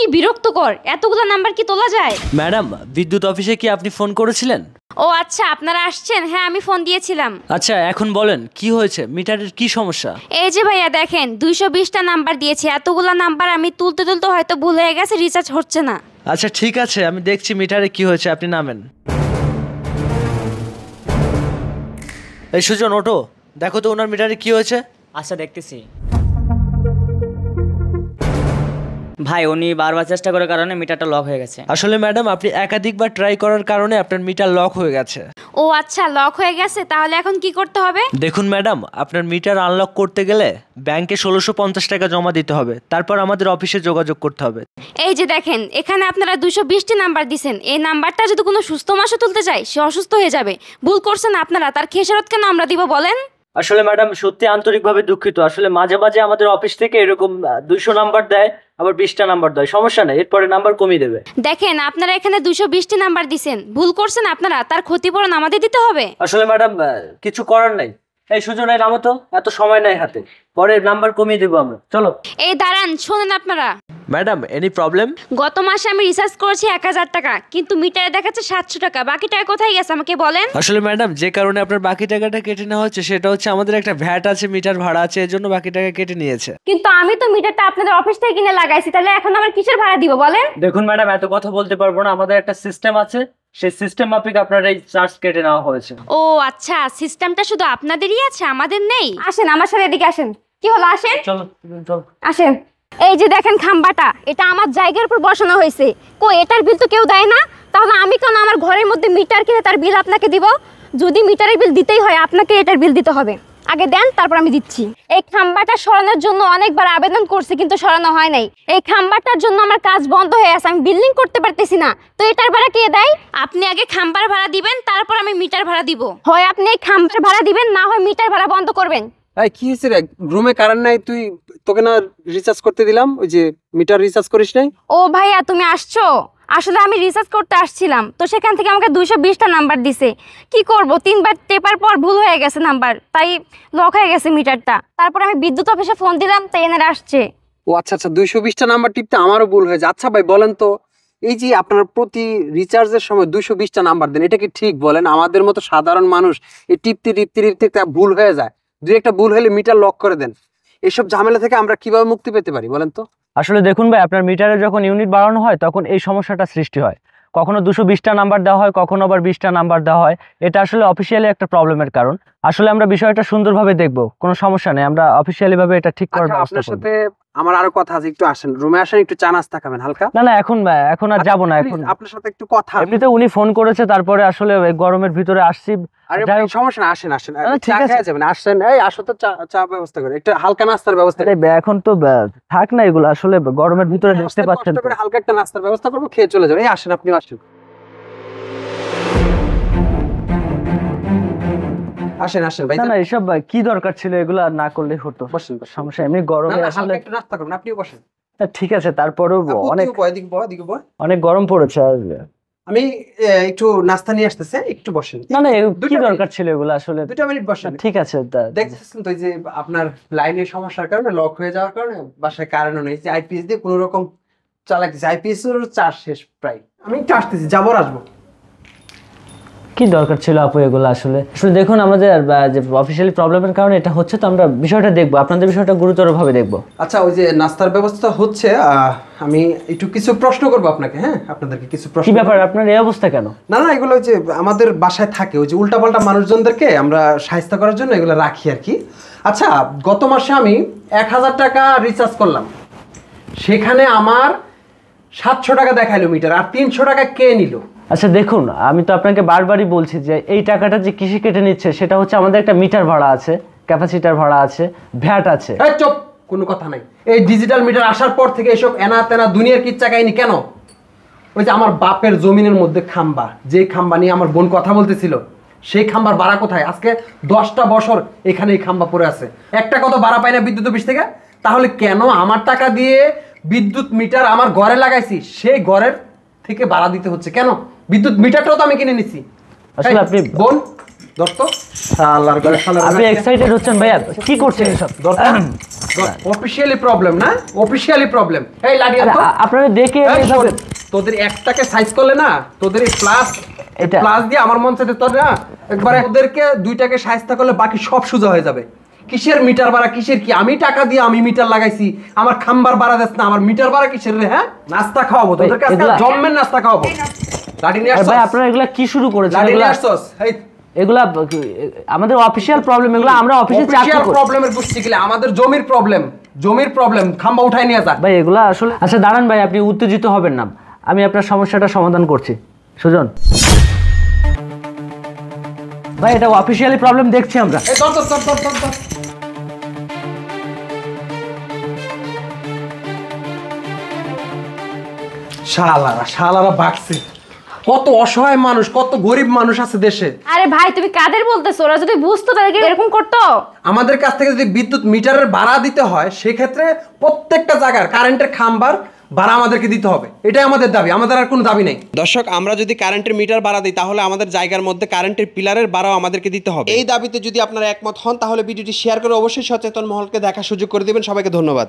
বিরক্তকর, এতগুলো নাম্বার কি তোলা যায়? ম্যাডাম, বিদ্যুৎ অফিসে কি আপনি ফোন করেছিলেন? ও আচ্ছা, আপনারা আসছেন। হ্যাঁ, আমি ফোন দিয়েছিলাম। আচ্ছা, এখন বলেন কি হয়েছে, মিটারের কি সমস্যা? এই যে ভাইয়া দেখেন, 220টা নাম্বার দিয়েছি। এতগুলো নাম্বার আমি তুলতে তুলতে হয়তো ভুল হয়ে গেছে, রিচার্জ হচ্ছে না। আচ্ছা ঠিক আছে, আমি দেখছি মিটারে কি হয়েছে, আপনি নামেন। এই সুজন, ওটো, দেখো তো ওনার মিটারে কি হয়েছে। আচ্ছা দেখতেছি। ভাই, উনি বারবার চেষ্টা করার কারণে মিটারটা লক হয়ে গেছে। আসলে ম্যাডাম, আপনি একাধিকবার ট্রাই করার কারণে আপনার মিটার লক হয়ে গেছে। ও আচ্ছা, লক হয়ে গেছে। তাহলে এখন কি করতে হবে? দেখুন ম্যাডাম, আপনার মিটার আনলক করতে গেলে ব্যাংকে 1650 টাকা জমা দিতে হবে, তারপর আমাদের অফিসে যোগাযোগ করতে হবে। এই যে দেখেন, এখানে আপনারা 220টি নাম্বার দিছেন। এই নাম্বারটা যদি কোনো সুস্থ মানুষ তুলতে যায়, সে অসুস্থ হয়ে যাবে। ভুল করছেন আপনারা, তার খেসারত কেন আমরা দিব বলেন? আসলে ম্যাডাম, সত্যি আন্তরিকভাবে দুঃখিত। আসলে মাঝে মাঝে আমাদের অফিস থেকে এরকম 200 নাম্বার দেয়, আবার 20টা নাম্বার দেয়। সমস্যা নেই, এরপরে নাম্বার কমিয়ে দেবে। দেখেন, আপনারা এখানে 220টি নাম্বার দিছেন, ভুল করছেন আপনারা, তার ক্ষতিপূরণ আমাদের দিতে হবে। আসলে ম্যাডাম, কিছু করার নাই। এই সুজন, এই নামো তো, এত সময় নাই হাতে, পরে নাম্বার কমিয়ে দেবো আমরা, চলো। এই দাঁড়ান, শোনেন আপনারা। Madam, any problem? গত মাসে আমি রিচার্জ করেছি 1000 টাকা, কিন্তু মিটারে দেখাচ্ছে 700 টাকা। বাকি টাকা কোথায় গেছে আমাকে বলেন? আসলে ম্যাডাম, যে কারণে আপনার বাকি টাকাটা কেটে নেওয়া হচ্ছে সেটা হচ্ছে আমাদের একটা ভ্যাট আছে, মিটার ভাড়া আছে, এর জন্য বাকি টাকা কেটে নিয়েছে। কিন্তু আমি তো মিটারটা আপনাদের অফিস থেকে কিনে লাগাইছি, তাহলে এখন আমার কিসের ভাড়া দিব বলেন? দেখুন ম্যাডাম, এত কথা বলতে পারবো না, আমাদের একটা সিস্টেম আছে, সেই সিস্টেম মাফিক আপনার এই চার্জ কেটে নেওয়া হয়েছে। ও আচ্ছা, সিস্টেমটা শুধু আপনাদেরই আছে, আমাদের নেই। আসেন আমার সাথে, এদিকে আসেন। কি হলো, আসেন। চলো চলো আসেন। এই যে দেখেন খাম্বাটা, এটা আমার জায়গার উপর বসানো হয়েছে। এটার বিল তো কেউ দেয় না, তাহলে আমি কেন আমার ঘরের মধ্যে মিটার কিনে তার বিল আপনাকে দিব? যদি মিটারের বিল দিতেই হয়, আপনাকে এটার বিল দিতে হবে। আগে দেন, তারপর আমি দিচ্ছি। এই খাম্বাটা সরানোর জন্য অনেকবার আবেদন করছি, কিন্তু সরানো হয় নাই। এই খাম্বাটার জন্য আমার কাজ বন্ধ হয়ে আছে, আমি বিল্ডিং করতে পারতেছি না। তো এটার ভাড়া কে দেয়? আপনি আগে খাম্বার ভাড়া দিবেন, তারপর আমি মিটার ভাড়া দিব। হয় আপনি এই খাম্বার ভাড়া দিবেন, না হয় মিটার ভাড়া বন্ধ করবেন। এই কি হয়েছে রে, রুমে কারেন্ট নাই, তুই তোকে না রিচার্জ করতে দিলাম, ওই যে মিটার রিচার্জ করিস নাই? ও ভাইয়া, তুমি আসছো? আসলে আমি রিচার্জ করতে আসছিলাম, তো সেখান থেকে আমাকে 220টা নাম্বার দিছে। কি করব, 3বার টেপার পর ভুল হয়ে গেছে নাম্বার, তাই লক হয়ে গেছে মিটারটা। তারপর আমি বিদ্যুৎ অফিসে ফোন দিলাম, তাই এনারা আসছে। ও আচ্ছা আচ্ছা, 220টা নাম্বার টিপতে আমারও ভুল হয়েছে। আচ্ছা ভাই বলেন তো, এই যে আপনার প্রতি রিচার্জের সময় 220টা নাম্বার দেন, এটা কি ঠিক বলেন? আমাদের মতো সাধারণ মানুষ এই টিপতে টিপতে টিপতে ভুল হয়ে যায়, দুই একটা ভুল হলে মিটার লক করে দেন। এসব ঝামেলা থেকে আমরা কিভাবে মুক্তি পেতে পারি বলেন তো? আসলে দেখুন ভাই, আপনার মিটারে যখন ইউনিট বাড়ানো হয় তখন এই সমস্যাটা সৃষ্টি হয়। কখনো 220টা নাম্বার দেওয়া হয়, কখনো আবার 20টা নাম্বার দেওয়া হয়। এটা আসলে অফিসিয়ালি একটা প্রবলেমের কারণ। আসলে আমরা বিষয়টা সুন্দরভাবে দেখবো, কোনো সমস্যা নেই, আমরা অফিসিয়ালি ভাবে এটা ঠিক করার ব্যবস্থা আপনার করব। সাথে আমার আরো কথা আছে, একটু আসেন, রুমে আসেন, একটু চা নাস্তা খাবেন হালকা। না না, এখন আর যাবো না। এখন আপনার সাথে একটু কথা। এমনিতে উনি ফোন করেছে, তারপরে আসলে গরমের ভিতরে আসছি। আরে যাই হোক, সমস্যা না, আসেন আসেন, ঠিক চা আছে। খেয়ে যাবেন, আসেন। এই আসো তো, চা ব্যবস্থা করে, একটু হালকা নাস্তার ব্যবস্থা করে। এখন তো থাক না এগুলো, আসলে গরমের ভিতরে দেখতে পাচ্ছেন কষ্ট করে হালকা একটা নাস্তার ব্যবস্থা করবো, খেয়ে চলে যাবেন। এই আসেন, আপনি আসেন, আসেন আসেন ভাই। না না, এসব কি দরকার ছিল, এগুলো আর না করলেই হতো। বসেন সমস্যা, এমনি গরমে আসলে হালকা একটু নাস্তা করুন, আপনিও বসেন। ঠিক আছে, তারপরেও অনেক গরম পড়েছে। আর আমি একটু নাস্তা নিয়ে আসতেছে, একটু বসেন। না না, কি দরকার ছিল এগুলো, আসলে 2 মিনিট বসেন। ঠিক আছে। দেখতেছেন তো, যে আপনার লাইনের সমস্যার কারণে, লক হয়ে যাওয়ার কারণে বাসায় কারেন্ট নেই, যে আইপিএস দিয়ে কোনো রকম চালাচ্ছি, আইপিএস এর চার্জ শেষ প্রায়। আমি একটু আসতেছি, যাবো আর আসবো। কি দরকার ছিল আপু এগুলো? আসলে দেখুন, আমাদের যে অফিসিয়ালি প্রবলেমের কারণে এটা হচ্ছে, তো আমরা বিষয়টা দেখবো, আপনাদের বিষয়টা গুরুতরভাবে দেখবো। আচ্ছা, ওই যে নাস্তার ব্যবস্থা হচ্ছে, আমি একটু কিছু প্রশ্ন করবো আপনাকে। হ্যাঁ, আপনাদেরকে কিছু প্রশ্ন। কি ব্যাপার, আপনার এই অবস্থা কেন? না না, এগুলো যে আমাদের বাসায় থাকে, ওই যে উল্টাপাল্টা মানুষজনদেরকে আমরা সাহায্য করার জন্য এগুলো রাখি আর কি। আচ্ছা, গত মাসে আমি 1000 টাকা রিচার্জ করলাম, সেখানে আমার 700 টাকা দেখাইলো মিটার, আর 300 টাকা কে নিল? আচ্ছা দেখুন, আমি তো আপনাকে বারবারই বলছি যে এই টাকাটা যে কৃষি কেটে নিচ্ছে, সেটা হচ্ছে আমাদের একটা মিটার ভাড়া আছে, ক্যাপাসিটার ভাড়া আছে, ভ্যাট আছে। এই চুপ, কোনো কথা নাই। এই ডিজিটাল মিটার আসার পর থেকে এসব এনা তেনা দুনিয়ার কিচ্ছা কাহিনী কেন? ওই যে আমার বাপের জমিনের মধ্যে খাম্বা, যে খাম্বা নিয়ে আমার বোন কথা বলতেছিল, সেই খাম্বার ভাড়া কোথায়? আজকে 10টা বছর এখানে এই খাম্বা পড়ে আছে, একটা কত ভাড়া পাই না বিদ্যুৎ অফিস থেকে। তাহলে কেন আমার টাকা দিয়ে বিদ্যুৎ মিটার আমার ঘরে লাগাইছি, সেই ঘরের থেকে ভাড়া দিতে হচ্ছে কেন? বিদ্যুৎ মিটারটাও তো আমি কিনে নিছি। আসলে আপনি বোন, ধরতো শালার ঘরে শালার আপনি এক্সাইটেড হচ্ছেন ভাইয়া, কি করছেন এসব? অফিশিয়ালি প্রবলেম না, অফিশিয়ালি প্রবলেম। এই লাঠি আরে, আনতো। আপনারা দেখে এই এইভাবে শোন, তোদের একটাকে সাইজ করলে না, তোদের এই প্লাস এটা- প্লাস দিয়ে আমার মন চাইতে তোর না একবারে ওদেরকে দুইটাকে সাইজটা করলে বাকি সব সোজা হয়ে যাবে। কিসের মিটার ভাড়া, কিসের কি? আমি টাকা দিয়ে আমি মিটার লাগাইছি, আমার খাম্বার ভাড়া দেস না, আমার মিটার ভাড়া কিসের রে? হ্যাঁ, নাস্তা খাওয়াবো তোদেরকে, আজকে এগুলা- জন্মের নাস্তা খাওয়াবো। লাঠি নিয়ে আরে আসছস? ভাই আপনারা এগুলা কি শুরু করেছেন? লাঠি এগুলা নিয়ে আসছস? এই এগুলা আমাদের অফিসিয়াল প্রবলেম, এগুলো আমরা অফিসে চাকরি অফিশিয়াল করি। প্রবলেমের বুঝছি গেলে আমাদের জমির প্রবলেম, জমির প্রবলেম, খাম্বা উঠাই নিয়ে যা। ভাই এগুলা আসলে, আচ্ছা দাঁড়ান ভাই, আপনি উত্তেজিত হবেন না, আমি আপনার সমস্যাটা সমাধান করছি। সুজন ভাই, এটা অফিসিয়ালি প্রবলেম দেখছি আমরা। এই ধর ধর ধর ধর ধর ধর। শালারা শালারা বাকছে। কত অসহায় মানুষ, কত গরিব মানুষ আছে দেশে। আরে ভাই তুমি কাদের বলতেছো? ওরা যদি বুঝতো তাহলে কি এরকম করতো? আমাদের কাছ থেকে যদি বিদ্যুৎ মিটারের ভাড়া দিতে হয়, সেক্ষেত্রে প্রত্যেকটা জায়গার কারেন্টের খাম্বার ভাড়া আমাদেরকে দিতে হবে। এটাই আমাদের দাবি, আমাদের আর কোনো দাবি নেই। দর্শক, আমরা যদি কারেন্টের মিটার ভাড়া দিই তাহলে আমাদের জায়গার মধ্যে কারেন্টের পিলারের ভাড়াও আমাদেরকে দিতে হবে। এই দাবিতে যদি আপনারা একমত হন তাহলে ভিডিওটি শেয়ার করে অবশ্যই সচেতন মহলকে দেখার সুযোগ করে দিবেন। সবাইকে ধন্যবাদ।